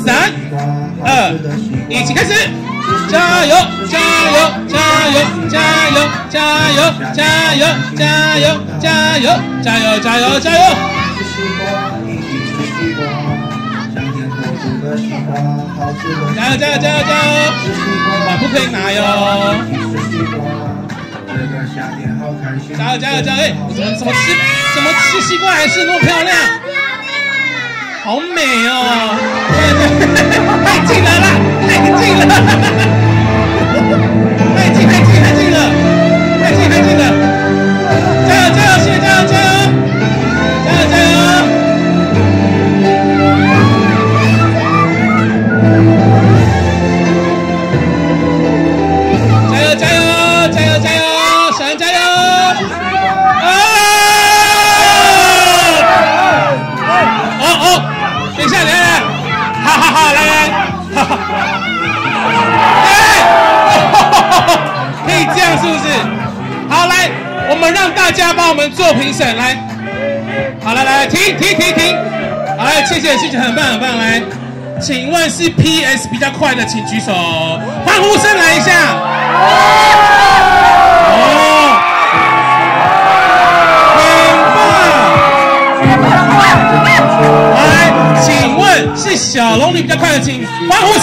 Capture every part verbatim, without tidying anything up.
三、二、一起开始！加油！加油！加油！加油！加油！加油！加油！加油！加油！加油！加油！加油！加油！加油！加油！碗不可以拿哟！加油！加油！加油！哎，怎么怎么吃怎么吃西瓜还是那么漂亮？好美哦！太近了啦！太近了！太近太近太近了！太近太近了！加油加油！谢谢加油加油！加油加油！加油加油加油加油！小人加油！啊！哦哦！等一下，来来，哈哈哈，来来，哈哈，哎，可以这样是不是？好，来，我们让大家帮我们做评审，来，好了，来，停停停停，好，来，谢谢谢谢，很棒很棒，来，请问是 P S 比较快的，请举手，欢呼声来一下，哦，很棒，来。请问是小龙女比较快的，请欢呼声！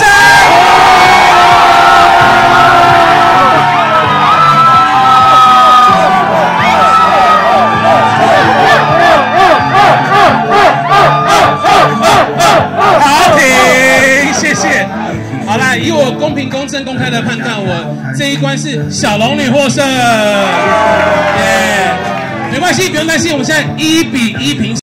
好，停，谢谢。好啦，以我公平、公正、公开的判断，我这一关是小龙女获胜。耶，没关系，不用担心，我们现在一比一平。